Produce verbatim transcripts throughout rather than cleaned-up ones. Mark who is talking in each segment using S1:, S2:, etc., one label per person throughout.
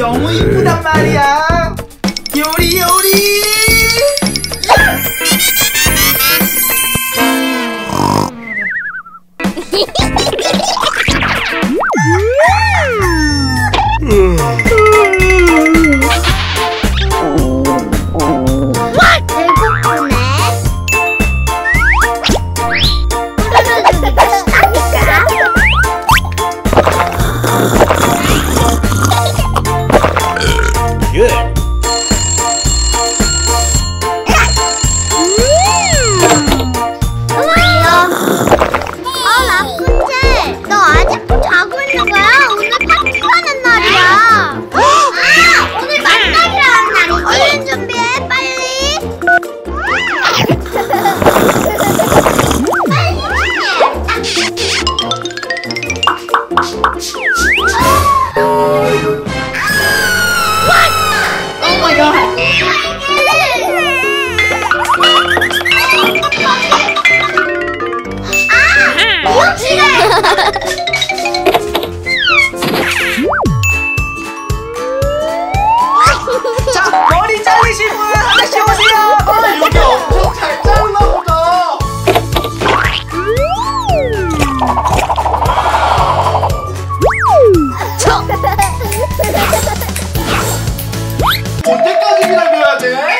S1: 너무 이쁘단 말이야. 요리 요리.
S2: 자, 머리 자르신 분 다시 오세요. 어, 여기 엄청 잘 자르나 보다. 언제까지 기다려야 돼?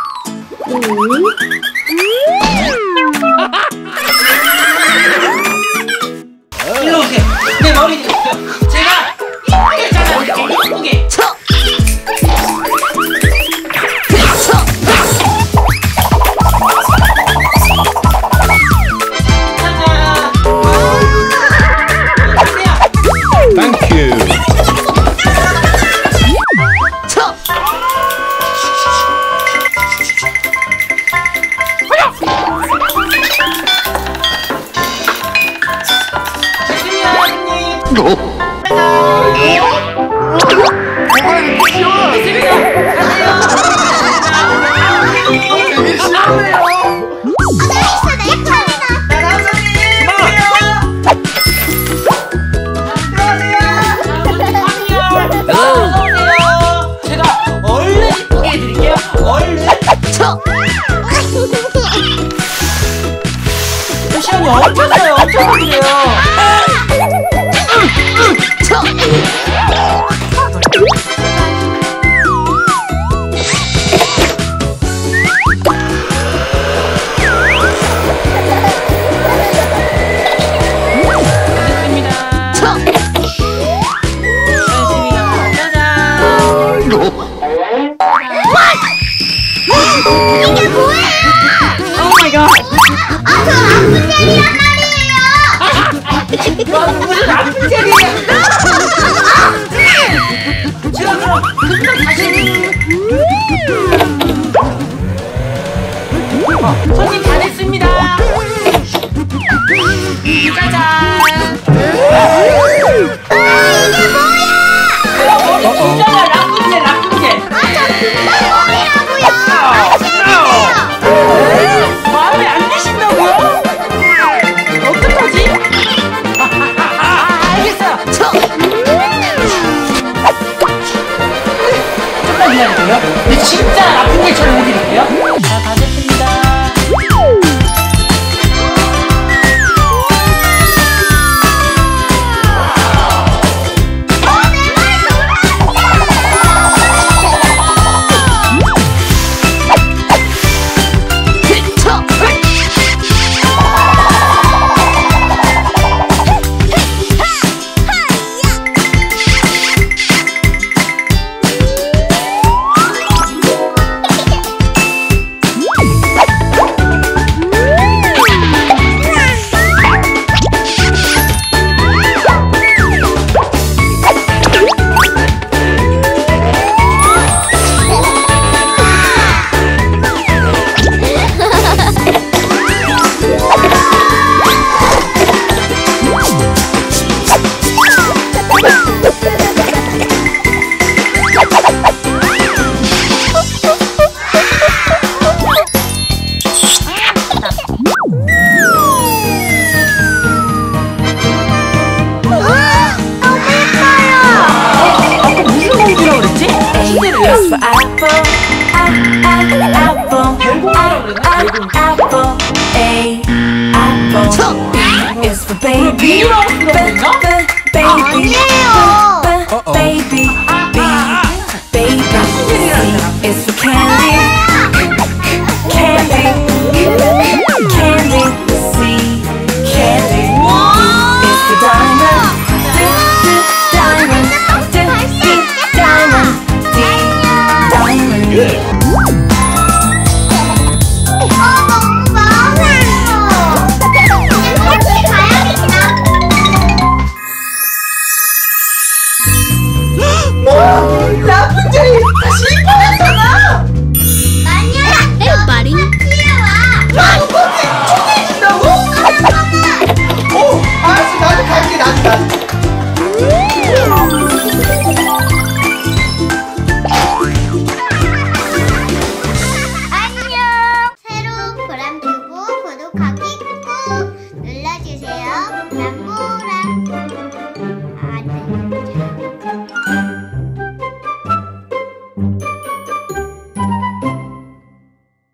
S1: 일로 오세요. 내 머리 좀 제가 이쁘게 잘라드릴게요. 이쁘게. 시간이 엄청 가요. 엄청 걸려요.
S3: 이게 뭐예요?
S1: 오 마이 갓.
S3: 아, 저 라푼젤이란 말이에요.
S1: 너 무슨 라푼젤이야? 제가 그럼 금방 다시. 어, 손님 다 됐습니다. 짜잔.
S3: 아, 이게 뭐야?
S1: 그럼 머리 진짜야. 라푼젤 라푼젤.
S3: 아, 저 금방머리라고요.
S1: 마음에 안 드신다고요? 어떡하지? 알겠어요. 조금만 기다려주세요. 근데 진짜 라푼젤처럼 해드릴게요. 자, 다 됐습니다.
S3: 어, 내 머리 돌아왔어.
S1: B라고 그랬나?
S4: Apple A Apple B is for baby
S1: B라고 그랬나?
S4: Baby
S3: 아니에요.
S4: Baby